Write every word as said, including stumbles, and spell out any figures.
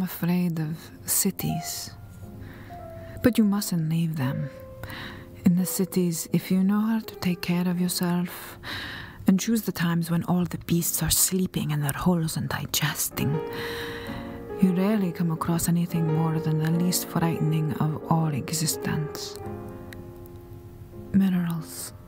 afraid of cities. But you mustn't leave them. In the cities, if you know how to take care of yourself and choose the times when all the beasts are sleeping in their holes and digesting, you rarely come across anything more than the least frightening of all existence. Minerals.